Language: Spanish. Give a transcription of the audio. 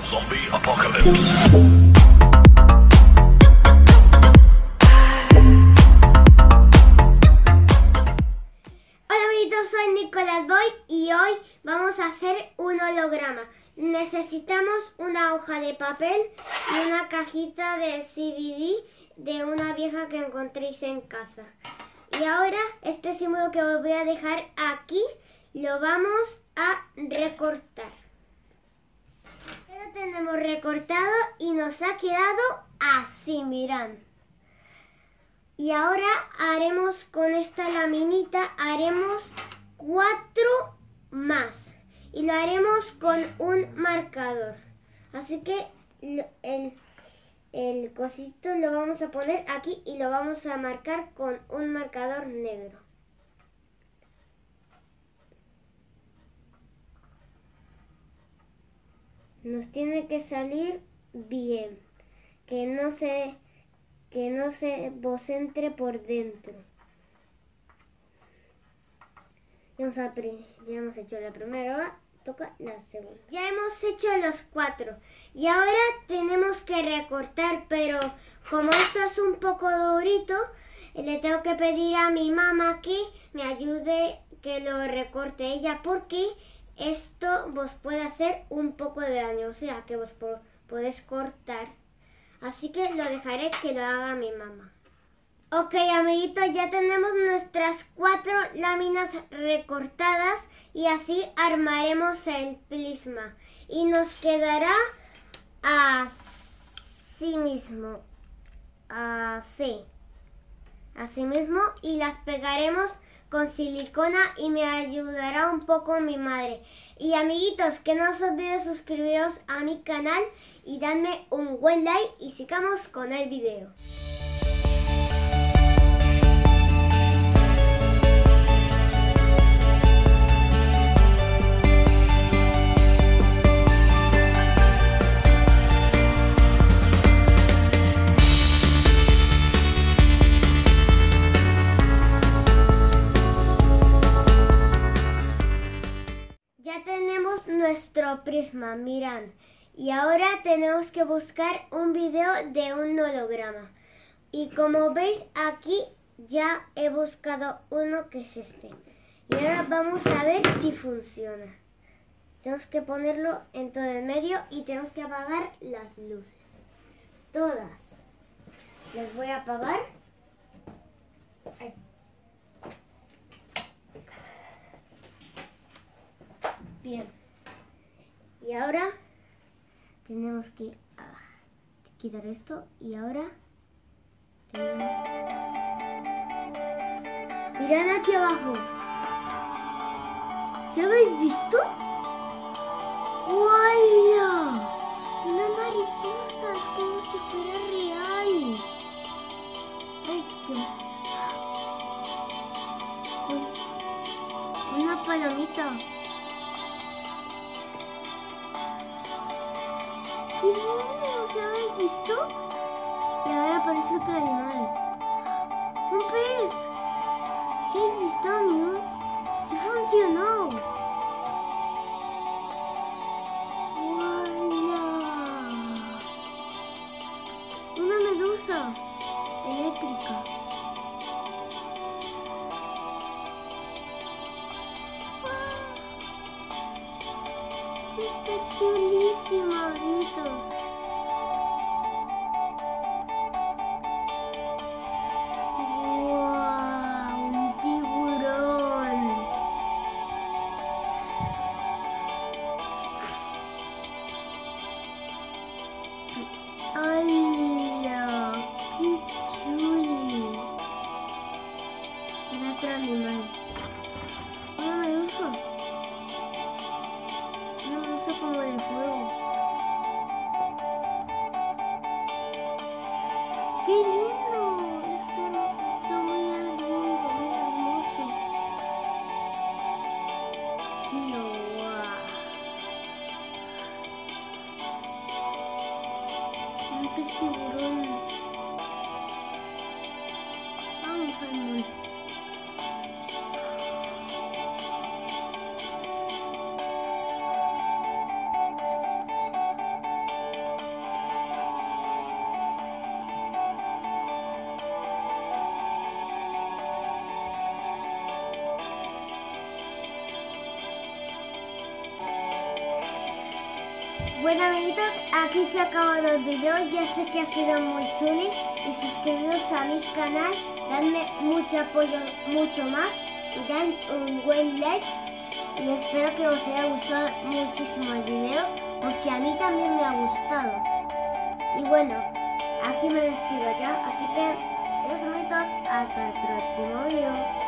Zombie Apocalypse. Hola amiguitos, soy Nicolás Boy y hoy vamos a hacer un holograma. Necesitamos una hoja de papel y una cajita de CBD de una vieja que encontréis en casa. Y ahora este símbolo que os voy a dejar aquí lo vamos a recortar. Ya lo tenemos recortado y nos ha quedado así, mirad. Y ahora haremos con esta laminita, haremos 4 más. Y lo haremos con un marcador. Así que el cosito lo vamos a poner aquí y lo vamos a marcar con un marcador negro. Nos tiene que salir bien, que no se vos entre por dentro. Ya hemos hecho la primera, ahora toca la segunda. Ya hemos hecho los 4 y ahora tenemos que recortar, pero como esto es un poco durito, le tengo que pedir a mi mamá que me ayude que lo recorte ella, porque esto vos puede hacer un poco de daño, o sea que vos podés cortar. Así que lo dejaré que lo haga mi mamá. Ok, amiguitos, ya tenemos nuestras 4 láminas recortadas y así armaremos el prisma. Y nos quedará así mismo. Así mismo, y las pegaremos con silicona y me ayudará un poco mi madre. Y amiguitos, que no os olvidéis suscribiros a mi canal y darme un buen like y sigamos con el video. Ya tenemos nuestro prisma, mirad. Y ahora tenemos que buscar un video de un holograma. Y como veis aquí ya he buscado uno que es este. Y ahora vamos a ver si funciona. Tenemos que ponerlo en todo el medio y tenemos que apagar las luces. Todas. Las voy a apagar. Ay. Bien. Y ahora tenemos que quitar esto y ahora mirad aquí abajo. ¿Se habéis visto? ¡Hola! Una mariposa, es como si fuera real. ¡Ay, qué! Una palomita. ¡Qué lindo! ¿Se habéis visto? Y ahora aparece otro animal. ¡Un pez! ¿Se habéis visto, amigos? ¡Sí funcionó! ¡Hola! Una medusa eléctrica. Está chulísima, amiguitos. ¡Wow! Un tiburón. ¡Hola! ¡Qué chuli! Era otro animal. Una medusa. Una medusa como de fuego. ¡Qué lindo! Está muy lindo, muy hermoso. Tío, guau. Un pez tiburón. Vamos al mar. Bueno amiguitos, aquí se acaban los videos, ya sé que ha sido muy chuli y suscribiros a mi canal, dadme mucho apoyo, mucho más y dan un buen like y espero que os haya gustado muchísimo el video porque a mí también me ha gustado. Y bueno, aquí me despido ya, así que adiós amiguitos, hasta el próximo video.